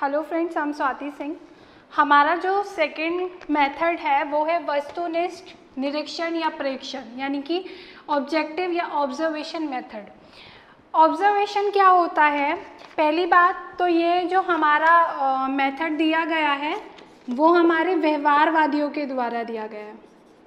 Hello friends, हम स्वाति सिंह। हमारा जो सेकंड मेथड है वो है वस्तुनिष्ठ निरीक्षण या प्रेक्षण, यानी कि ऑब्जेक्टिव या ऑब्जर्वेशन मेथड। ऑब्जर्वेशन क्या होता है? पहली बात तो ये जो हमारा मेथड दिया गया है वो हमारे व्यवहारवादियों के द्वारा दिया गया है।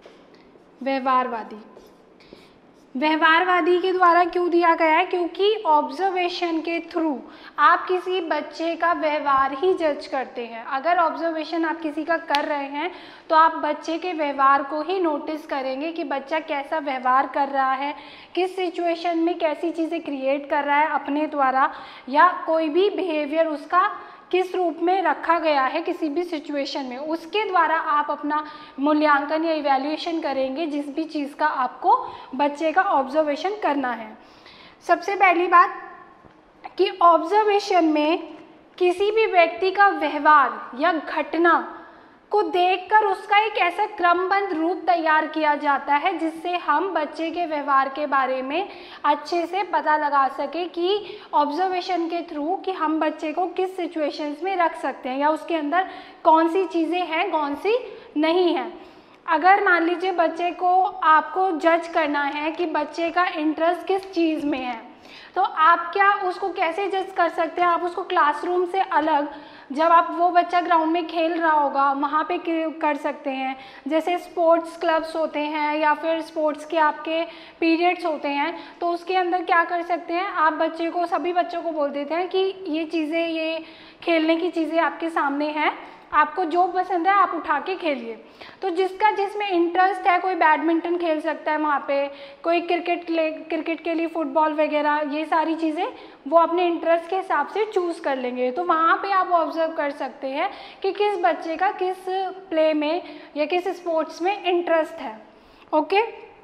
व्यवहारवादी के द्वारा क्यों दिया गया है? क्योंकि ऑब्जर्वेशन के थ्रू आप किसी बच्चे का व्यवहार ही जज करते हैं। अगर ऑब्जर्वेशन आप किसी का कर रहे हैं तो आप बच्चे के व्यवहार को ही नोटिस करेंगे कि बच्चा कैसा व्यवहार कर रहा है, किस सिचुएशन में कैसी चीज़ें क्रिएट कर रहा है अपने द्वारा, या कोई भी बिहेवियर उसका किस रूप में रखा गया है किसी भी सिचुएशन में। उसके द्वारा आप अपना मूल्यांकन या इवैल्यूएशन करेंगे जिस भी चीज़ का आपको बच्चे का ऑब्जर्वेशन करना है। सबसे पहली बात कि ऑब्जर्वेशन में किसी भी व्यक्ति का व्यवहार या घटना को देखकर उसका एक ऐसा क्रमबद्ध रूप तैयार किया जाता है जिससे हम बच्चे के व्यवहार के बारे में अच्छे से पता लगा सके कि ऑब्जर्वेशन के थ्रू कि हम बच्चे को किस सिचुएशंस में रख सकते हैं या उसके अंदर कौन सी चीज़ें हैं कौन सी नहीं हैं। अगर मान लीजिए बच्चे को आपको जज करना है कि बच्चे का इंटरेस्ट किस चीज़ में है, तो आप क्या उसको कैसे जज कर सकते हैं? आप उसको क्लासरूम से अलग, जब आप वो बच्चा ग्राउंड में खेल रहा होगा वहाँ पे कर सकते हैं। जैसे स्पोर्ट्स क्लब्स होते हैं या फिर स्पोर्ट्स के आपके पीरियड्स होते हैं, तो उसके अंदर क्या कर सकते हैं, आप बच्चे को, सभी बच्चों को बोल देते हैं कि ये चीज़ें, ये खेलने की चीज़ें आपके सामने हैं, आपको जो पसंद है आप उठा के खेलिए। तो जिसमें इंटरेस्ट है, कोई बैडमिंटन खेल सकता है वहाँ पे, कोई क्रिकेट के लिए फुटबॉल वगैरह, ये सारी चीज़ें वो अपने इंटरेस्ट के हिसाब से चूज़ कर लेंगे। तो वहाँ पे आप ऑब्जर्व कर सकते हैं कि किस बच्चे का किस प्ले में या किस स्पोर्ट्स में इंटरेस्ट है। ओके,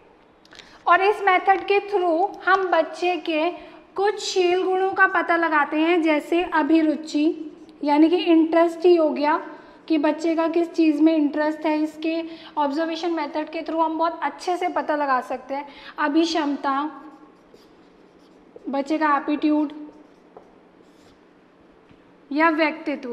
और इस मेथड के थ्रू हम बच्चे के कुछ शील गुणों का पता लगाते हैं, जैसे अभिरुचि, यानी कि इंटरेस्ट ही हो गया कि बच्चे का किस चीज़ में इंटरेस्ट है। इसके ऑब्जर्वेशन मेथड के थ्रू हम बहुत अच्छे से पता लगा सकते हैं। अभिक्षमता, बच्चे का एप्टीट्यूड या व्यक्तित्व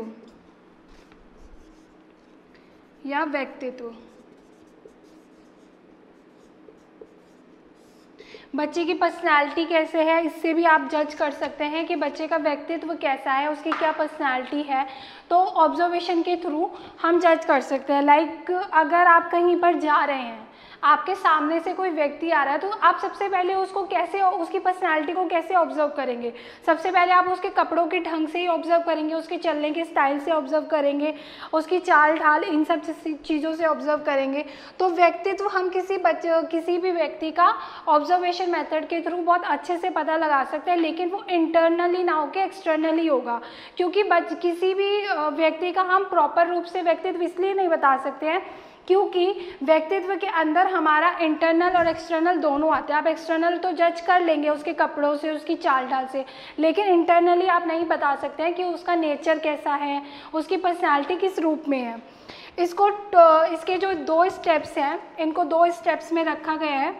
बच्चे की पर्सनैलिटी कैसे है, इससे भी आप जज कर सकते हैं कि बच्चे का व्यक्तित्व कैसा है, उसकी क्या पर्सनैलिटी है। तो ऑब्जर्वेशन के थ्रू हम जज कर सकते हैं। लाइक अगर आप कहीं पर जा रहे हैं, आपके सामने से कोई व्यक्ति आ रहा है, तो आप सबसे पहले उसको कैसे, उसकी पर्सनैलिटी को कैसे ऑब्जर्व करेंगे? सबसे पहले आप उसके कपड़ों के ढंग से ही ऑब्जर्व करेंगे, उसके चलने के स्टाइल से ऑब्जर्व करेंगे, उसकी चाल ढाल, इन सब चीज़ों से ऑब्जर्व करेंगे। तो व्यक्तित्व हम किसी भी व्यक्ति का ऑब्जर्वेशन मेथड के थ्रू बहुत अच्छे से पता लगा सकते हैं, लेकिन वो इंटरनली ना होकर एक्सटर्नली होगा। क्योंकि किसी भी व्यक्ति का हम प्रॉपर रूप से व्यक्तित्व इसलिए नहीं बता सकते हैं क्योंकि व्यक्तित्व के अंदर हमारा इंटरनल और एक्सटर्नल दोनों आते हैं। आप एक्सटर्नल तो जज कर लेंगे उसके कपड़ों से, उसकी चाल ढाल से, लेकिन इंटरनली आप नहीं बता सकते हैं कि उसका नेचर कैसा है, उसकी पर्सनैलिटी किस रूप में है। इसके जो 2 स्टेप्स हैं, इनको 2 स्टेप्स में रखा गया है।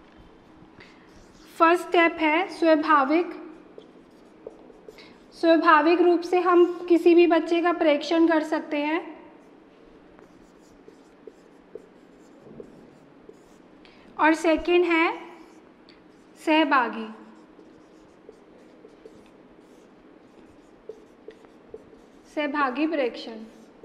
फर्स्ट स्टेप है स्वाभाविक रूप से हम किसी भी बच्चे का प्रेक्षण कर सकते हैं। और सेकंड है सहभागी प्रेक्षण।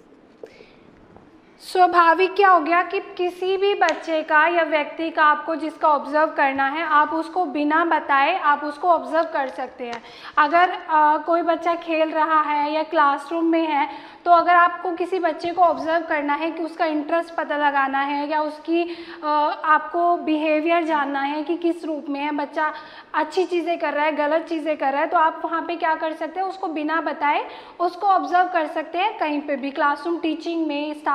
स्वाभाविक क्या हो गया कि किसी भी बच्चे का या व्यक्ति का आपको जिसका ऑब्जर्व करना है, आप उसको बिना बताए आप उसको ऑब्जर्व कर सकते हैं। अगर कोई बच्चा खेल रहा है या क्लासरूम में है, तो अगर आपको किसी बच्चे को ऑब्जर्व करना है कि उसका इंटरेस्ट पता लगाना है या उसकी आपको बिहेवियर जानना है कि किस रूप में है बच्चा, अच्छी चीज़ें कर रहा है गलत चीज़ें कर रहा है, तो आप वहाँ पे क्या कर सकते हैं, उसको बिना बताए उसको ऑब्जर्व कर सकते हैं। कहीं पे भी, क्लासरूम टीचिंग में, स्टाफ रूम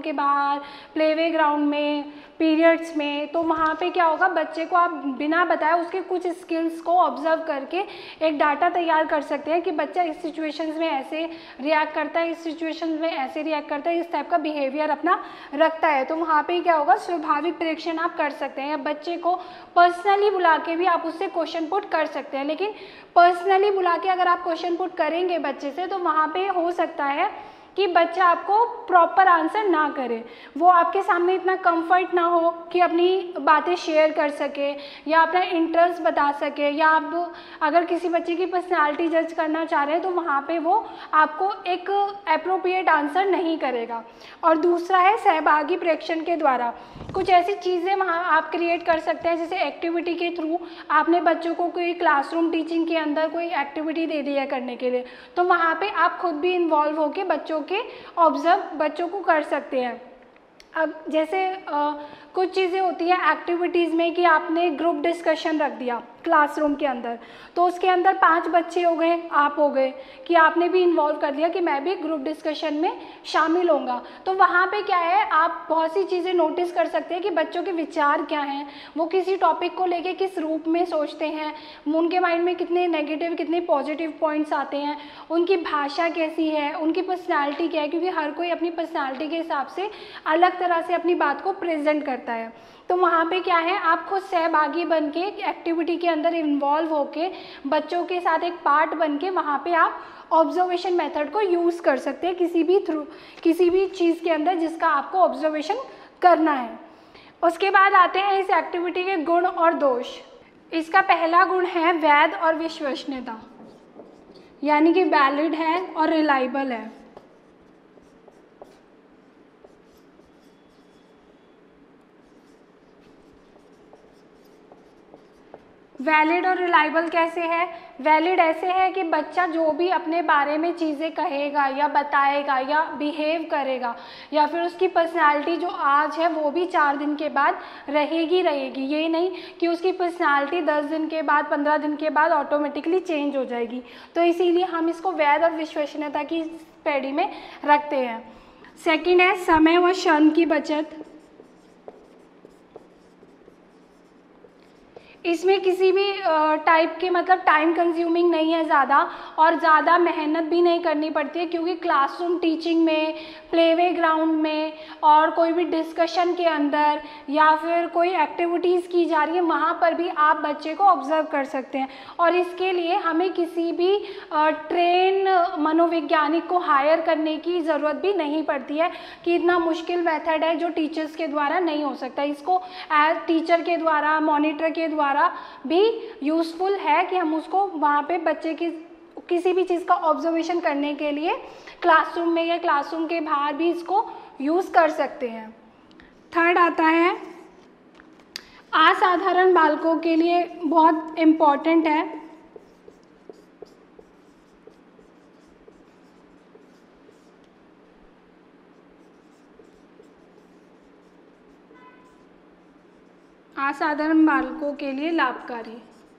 के बाहर, प्लेवे ग्राउंड में, पीरियड्स में, तो वहाँ पे क्या होगा, बच्चे को आप बिना बताए उसके कुछ स्किल्स को ऑब्जर्व करके एक डाटा तैयार कर सकते हैं कि बच्चा इस सिचुएशंस में ऐसे रिएक्ट करता है, इस सिचुएशंस में ऐसे रिएक्ट करता है, इस टाइप का बिहेवियर अपना रखता है। तो वहाँ पे क्या होगा, स्वाभाविक प्रेडिक्शन आप कर सकते हैं, या बच्चे को पर्सनली बुला के भी आप उससे क्वेश्चन पुट कर सकते हैं। लेकिन पर्सनली बुला के अगर आप क्वेश्चन पुट करेंगे बच्चे से, तो वहाँ पे हो सकता है कि बच्चा आपको प्रॉपर आंसर ना करे, वो आपके सामने इतना कंफर्ट ना हो कि अपनी बातें शेयर कर सके या अपना इंटरेस्ट बता सके, या आप अगर किसी बच्चे की पर्सनालिटी जज करना चाह रहे हैं तो वहाँ पे वो आपको एक एप्रोप्रिएट आंसर नहीं करेगा। और दूसरा है सहभागी प्रेक्षण के द्वारा कुछ ऐसी चीज़ें वहाँ आप क्रिएट कर सकते हैं, जैसे एक्टिविटी के थ्रू आपने बच्चों को कोई क्लासरूम टीचिंग के अंदर कोई एक्टिविटी दे दी है करने के लिए, तो वहाँ पे आप खुद भी इन्वॉल्व होकर बच्चों के ऑब्जर्व बच्चों को कर सकते हैं। अब जैसे कुछ चीज़ें होती हैं एक्टिविटीज़ में कि आपने ग्रुप डिस्कशन रख दिया क्लासरूम के अंदर, तो उसके अंदर 5 बच्चे हो गए, आप हो गए, कि आपने भी इन्वॉल्व कर दिया कि मैं भी ग्रुप डिस्कशन में शामिल होऊंगा। तो वहाँ पे क्या है, आप बहुत सी चीज़ें नोटिस कर सकते हैं कि बच्चों के विचार क्या हैं, वो किसी टॉपिक को लेके किस रूप में सोचते हैं, उनके माइंड में कितने नेगेटिव कितने पॉजिटिव पॉइंट्स आते हैं, उनकी भाषा कैसी है, उनकी पर्सनैलिटी क्या है, क्योंकि हर कोई अपनी पर्सनैलिटी के हिसाब से अलग तरह से अपनी बात को प्रेजेंट करता है। तो वहाँ पे क्या है, आप खुद सहभागी बन के एक्टिविटी के अंदर इन्वॉल्व होके बच्चों के साथ एक पार्ट बन के वहाँ पे आप ऑब्जर्वेशन मेथड को यूज़ कर सकते हैं किसी भी चीज़ के अंदर जिसका आपको ऑब्जर्वेशन करना है। उसके बाद आते हैं इस एक्टिविटी के गुण और दोष। इसका पहला गुण है वैध और विश्वसनीयता, यानी कि वैलिड है और रिलायबल है। वैलिड और रिलायबल कैसे है? वैलिड ऐसे है कि बच्चा जो भी अपने बारे में चीज़ें कहेगा या बताएगा या बिहेव करेगा या फिर उसकी पर्सनालिटी जो आज है वो भी 4 दिन के बाद रहेगी। ये नहीं कि उसकी पर्सनालिटी 10 दिन के बाद 15 दिन के बाद ऑटोमेटिकली चेंज हो जाएगी। तो इसीलिए हम इसको वैध और विश्वसनीयता की पैड़ी में रखते हैं। सेकंड है समय व श्रम की बचत। इसमें किसी भी टाइप के मतलब टाइम कंज्यूमिंग नहीं है ज़्यादा, और ज़्यादा मेहनत भी नहीं करनी पड़ती है, क्योंकि क्लासरूम टीचिंग में, प्लेवे ग्राउंड में और कोई भी डिस्कशन के अंदर या फिर कोई एक्टिविटीज़ की जा रही है वहाँ पर भी आप बच्चे को ऑब्जर्व कर सकते हैं। और इसके लिए हमें किसी भी ट्रेन मनोवैज्ञानिक को हायर करने की ज़रूरत भी नहीं पड़ती है कि इतना मुश्किल मेथड है जो टीचर्स के द्वारा नहीं हो सकता। इसको एज टीचर के द्वारा, मॉनिटर के द्वारा भी यूज़फुल है कि हम उसको वहाँ पे बच्चे की किसी भी चीज़ का ऑब्जर्वेशन करने के लिए क्लासरूम में या क्लासरूम के बाहर भी इसको यूज़ कर सकते हैं। थर्ड आता है असाधारण बालकों के लिए बहुत इम्पॉर्टेंट है, असाधारण बालकों के लिए लाभकारी।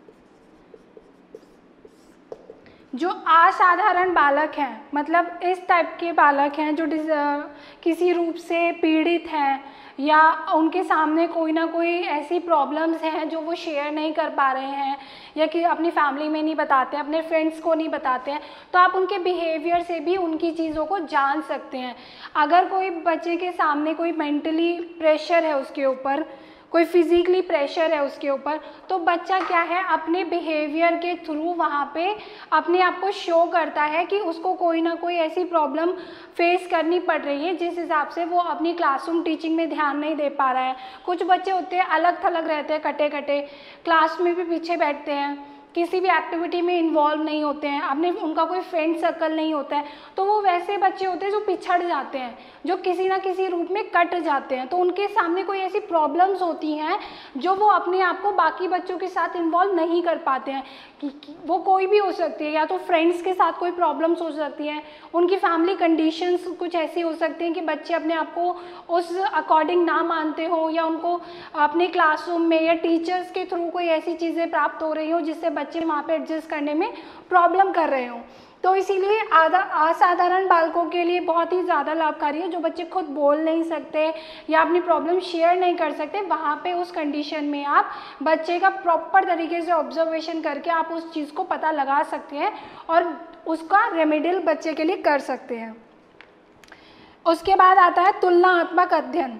जो असाधारण बालक हैं मतलब इस टाइप के बालक हैं जो किसी रूप से पीड़ित हैं या उनके सामने कोई ना कोई ऐसी प्रॉब्लम्स हैं जो वो शेयर नहीं कर पा रहे हैं या कि अपनी फैमिली में नहीं बताते हैं, अपने फ्रेंड्स को नहीं बताते हैं, तो आप उनके बिहेवियर से भी उनकी चीज़ों को जान सकते हैं। अगर कोई बच्चे के सामने कोई मेंटली प्रेशर है उसके ऊपर, कोई फिजिकली प्रेशर है उसके ऊपर, तो बच्चा क्या है अपने बिहेवियर के थ्रू वहाँ पे अपने आप को शो करता है कि उसको कोई ना कोई ऐसी प्रॉब्लम फेस करनी पड़ रही है जिस हिसाब से वो अपनी क्लासरूम टीचिंग में ध्यान नहीं दे पा रहा है। कुछ बच्चे होते हैं अलग थलग रहते हैं, कटे कटे, क्लास में भी पीछे बैठते हैं, किसी भी एक्टिविटी में इन्वॉल्व नहीं होते हैं, अपने उनका कोई फ्रेंड सर्कल नहीं होता है, तो वो वैसे बच्चे होते हैं जो पिछड़ जाते हैं, जो किसी ना किसी रूप में कट जाते हैं। तो उनके सामने कोई ऐसी प्रॉब्लम्स होती हैं जो वो अपने आप को बाकी बच्चों के साथ इन्वॉल्व नहीं कर पाते हैं। वो कोई भी हो सकती है, या तो फ्रेंड्स के साथ कोई प्रॉब्लम्स हो सकती हैं, उनकी फैमिली कंडीशंस कुछ ऐसी हो सकती हैं कि बच्चे अपने आप को उस अकॉर्डिंग ना मानते हो, या उनको अपने क्लासरूम में या टीचर्स के थ्रू कोई ऐसी चीज़ें प्राप्त हो रही हो जिससे बच्चे वहाँ पे एडजस्ट करने में प्रॉब्लम कर रहे हो। तो इसीलिए असाधारण बालकों के लिए बहुत ही ज़्यादा लाभकारी है। जो बच्चे खुद बोल नहीं सकते या अपनी प्रॉब्लम शेयर नहीं कर सकते, वहाँ पे उस कंडीशन में आप बच्चे का प्रॉपर तरीके से ऑब्जर्वेशन करके आप उस चीज़ को पता लगा सकते हैं और उसका रेमेडियल बच्चे के लिए कर सकते हैं। उसके बाद आता है तुलनात्मक अध्ययन।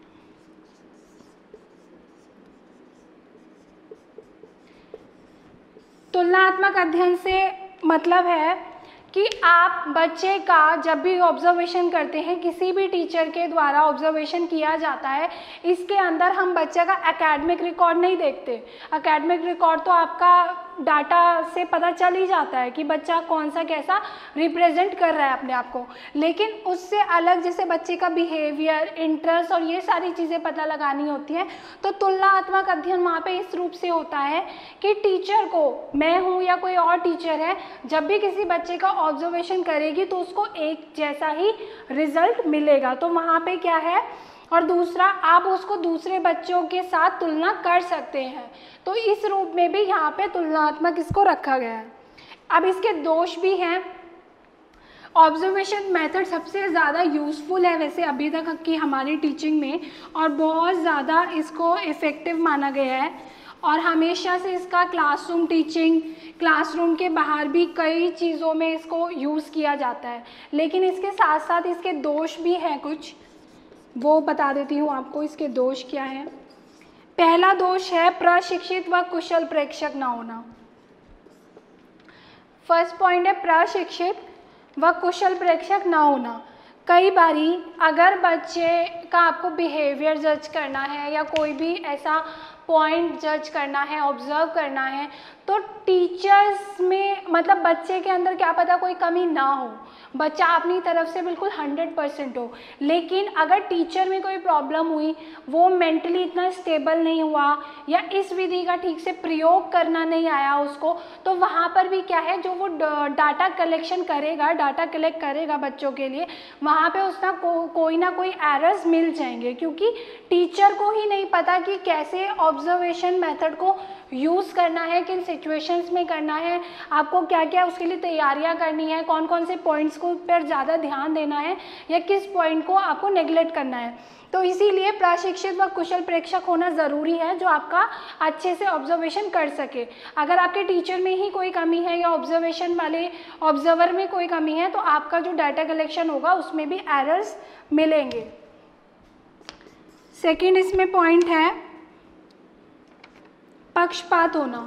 तुलनात्मक अध्ययन से मतलब है कि आप बच्चे का जब भी ऑब्जर्वेशन करते हैं, किसी भी टीचर के द्वारा ऑब्जर्वेशन किया जाता है, इसके अंदर हम बच्चे का एकेडमिक रिकॉर्ड नहीं देखते। एकेडमिक रिकॉर्ड तो आपका डाटा से पता चल ही जाता है कि बच्चा कौन सा कैसा रिप्रेजेंट कर रहा है अपने आप को, लेकिन उससे अलग जैसे बच्चे का बिहेवियर, इंटरेस्ट और ये सारी चीज़ें पता लगानी होती हैं। तो तुलनात्मक अध्ययन वहाँ पे इस रूप से होता है कि टीचर को, मैं हूँ या कोई और टीचर है, जब भी किसी बच्चे का ऑब्जर्वेशन करेगी तो उसको एक जैसा ही रिजल्ट मिलेगा। तो वहाँ पे क्या है, और दूसरा आप उसको दूसरे बच्चों के साथ तुलना कर सकते हैं। तो इस रूप में भी यहाँ पे तुलनात्मक इसको रखा गया है। अब इसके दोष भी हैं। ऑब्जर्वेशन मेथड सबसे ज़्यादा यूज़फुल है वैसे अभी तक की हमारी टीचिंग में, और बहुत ज़्यादा इसको इफ़ेक्टिव माना गया है, और हमेशा से इसका क्लासरूम टीचिंग, क्लासरूम के बाहर भी कई चीज़ों में इसको यूज़ किया जाता है। लेकिन इसके साथ साथ इसके दोष भी हैं कुछ, वो बता देती हूँ आपको। इसके दोष क्या हैं। पहला दोष है प्रशिक्षित व कुशल प्रेक्षक न होना। फर्स्ट पॉइंट है प्रशिक्षित व कुशल प्रेक्षक न होना। कई बारी अगर बच्चे का आपको बिहेवियर जज करना है या कोई भी ऐसा पॉइंट जज करना है, ऑब्जर्व करना है, तो टीचर्स में मतलब बच्चे के अंदर क्या पता कोई कमी ना हो, बच्चा अपनी तरफ से बिल्कुल 100% हो, लेकिन अगर टीचर में कोई प्रॉब्लम हुई, वो मेंटली इतना स्टेबल नहीं हुआ या इस विधि का ठीक से प्रयोग करना नहीं आया उसको, तो वहाँ पर भी क्या है, जो वो डाटा कलेक्शन करेगा, डाटा कलेक्ट करेगा बच्चों के लिए, वहाँ पे उसका कोई ना कोई एरर्स मिल जाएंगे, क्योंकि टीचर को ही नहीं पता कि कैसे ऑब्जर्वेशन मेथड को यूज़ करना है, किन सिचुएशंस में करना है, आपको क्या क्या उसके लिए तैयारियां करनी है, कौन कौन से पॉइंट्स को पर ज़्यादा ध्यान देना है या किस पॉइंट को आपको नेग्लेक्ट करना है। तो इसीलिए प्रशिक्षित व कुशल प्रेक्षक होना ज़रूरी है जो आपका अच्छे से ऑब्जर्वेशन कर सके। अगर आपके टीचर में ही कोई कमी है या ऑब्जर्वेशन वाले ऑब्जर्वर में कोई कमी है, तो आपका जो डाटा कलेक्शन होगा उसमें भी एरर्स मिलेंगे। सेकेंड इसमें पॉइंट है पक्षपात होना।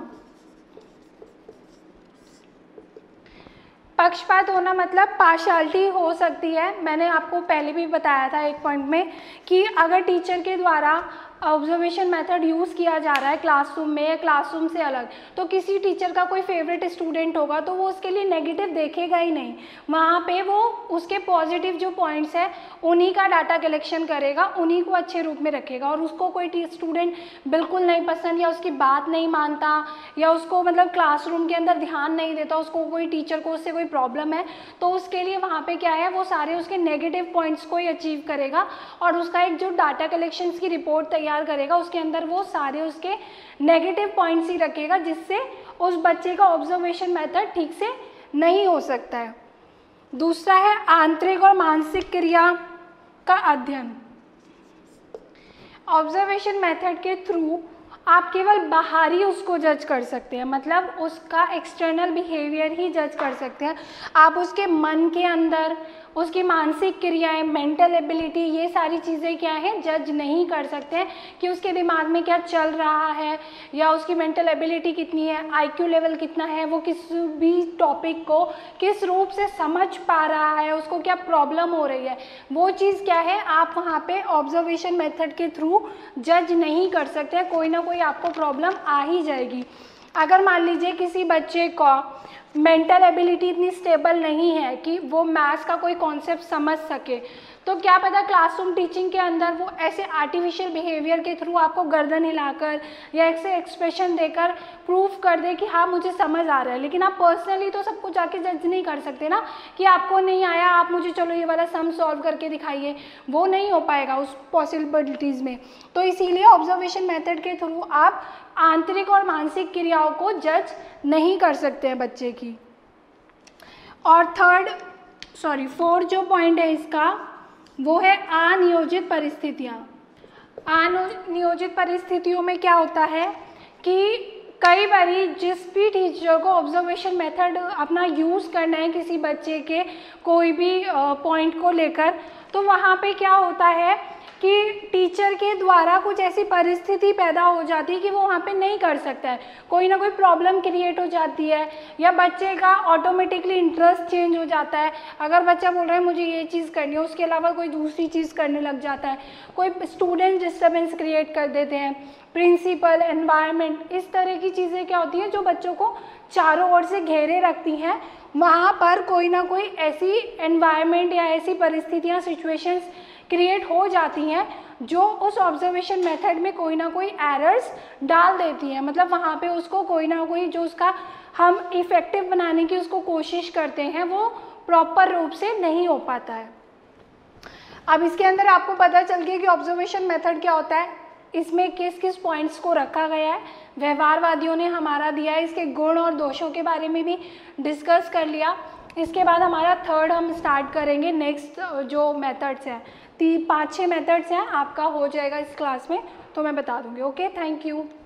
पक्षपात होना मतलब पार्शियलिटी हो सकती है। मैंने आपको पहले भी बताया था एक पॉइंट में कि अगर टीचर के द्वारा ऑब्जर्वेशन मेथड यूज़ किया जा रहा है क्लासरूम में या क्लासरूम से अलग, तो किसी टीचर का कोई फेवरेट स्टूडेंट होगा तो वो उसके लिए नेगेटिव देखेगा ही नहीं, वहाँ पे वो उसके पॉजिटिव जो पॉइंट्स हैं उन्हीं का डाटा कलेक्शन करेगा, उन्हीं को अच्छे रूप में रखेगा। और उसको कोई स्टूडेंट बिल्कुल नहीं पसंद या उसकी बात नहीं मानता या उसको मतलब क्लासरूम के अंदर ध्यान नहीं देता, उसको कोई टीचर को उससे कोई प्रॉब्लम है, तो उसके लिए वहाँ पे क्या है, वो सारे उसके नेगेटिव पॉइंट्स को ही अचीव करेगा और उसका एक जो डाटा कलेक्शन की रिपोर्ट तैयार करेगा उसके अंदर वो सारे उसके नेगेटिव पॉइंट्स ही रखेगा, जिससे उस बच्चे का ऑब्जर्वेशन मेथड ठीक से नहीं हो सकता है। दूसरा है आंतरिक और मानसिक क्रिया का अध्ययन। ऑब्जर्वेशन मेथड के थ्रू आप केवल बाहरी उसको जज कर सकते हैं, मतलब उसका एक्सटर्नल बिहेवियर ही जज कर सकते हैं। आप उसके मन के अंदर उसकी मानसिक क्रियाएं, मेंटल एबिलिटी, ये सारी चीज़ें क्या हैं, जज नहीं कर सकते हैं कि उसके दिमाग में क्या चल रहा है या उसकी मेंटल एबिलिटी कितनी है, आईक्यू लेवल कितना है, वो किस भी टॉपिक को किस रूप से समझ पा रहा है, उसको क्या प्रॉब्लम हो रही है, वो चीज़ क्या है आप वहाँ पे ऑब्जर्वेशन मेथड के थ्रू जज नहीं कर सकते। कोई ना कोई आपको प्रॉब्लम आ ही जाएगी। अगर मान लीजिए किसी बच्चे को मेंटल एबिलिटी इतनी स्टेबल नहीं है कि वो मैथ्स का कोई कॉन्सेप्ट समझ सके, तो क्या पता क्लासरूम टीचिंग के अंदर वो ऐसे आर्टिफिशियल बिहेवियर के थ्रू आपको गर्दन हिलाकर या ऐसे एक्सप्रेशन देकर प्रूफ कर दे कि हाँ मुझे समझ आ रहा है। लेकिन आप पर्सनली तो सबको जाके जज नहीं कर सकते ना कि आपको नहीं आया, आप मुझे चलो ये वाला सम सॉल्व करके दिखाइए, वो नहीं हो पाएगा उस पॉसिबिलिटीज़ में। तो इसीलिए ऑब्जर्वेशन मेथड के थ्रू आप आंतरिक और मानसिक क्रियाओं को जज नहीं कर सकते हैं बच्चे की। और फोर्थ जो पॉइंट है इसका वो है अनियोजित परिस्थितियाँ। अनियोजित परिस्थितियों में क्या होता है कि कई बारी जिस भी टीचर को ऑब्जर्वेशन मेथड अपना यूज़ करना है किसी बच्चे के कोई भी पॉइंट को लेकर, तो वहाँ पे क्या होता है कि टीचर के द्वारा कुछ ऐसी परिस्थिति पैदा हो जाती है कि वो वहाँ पे नहीं कर सकता है, कोई ना कोई प्रॉब्लम क्रिएट हो जाती है, या बच्चे का ऑटोमेटिकली इंटरेस्ट चेंज हो जाता है। अगर बच्चा बोल रहा है मुझे ये चीज़ करनी है, उसके अलावा कोई दूसरी चीज़ करने लग जाता है, कोई स्टूडेंट डिस्टर्बेंस क्रिएट कर देते हैं, प्रिंसिपल, एनवायरनमेंट, इस तरह की चीज़ें क्या होती हैं जो बच्चों को चारों ओर से घेरे रखती हैं। वहाँ पर कोई ना कोई ऐसी एनवायरनमेंट या ऐसी परिस्थितियाँ, सिचुएशंस क्रिएट हो जाती हैं जो उस ऑब्जर्वेशन मेथड में कोई ना कोई एरर्स डाल देती हैं। मतलब वहाँ पे उसको कोई ना कोई जो उसका हम इफ़ेक्टिव बनाने की उसको कोशिश करते हैं वो प्रॉपर रूप से नहीं हो पाता है। अब इसके अंदर आपको पता चल गया कि ऑब्जर्वेशन मेथड क्या होता है, इसमें किस किस पॉइंट्स को रखा गया है, व्यवहारवादियों ने हमारा दिया है, इसके गुण और दोषों के बारे में भी डिस्कस कर लिया। इसके बाद हमारा थर्ड हम स्टार्ट करेंगे। नेक्स्ट जो मेथड्स हैं 5-6 मेथड्स हैं, आपका हो जाएगा इस क्लास में, तो मैं बता दूंगी। Okay, thank you.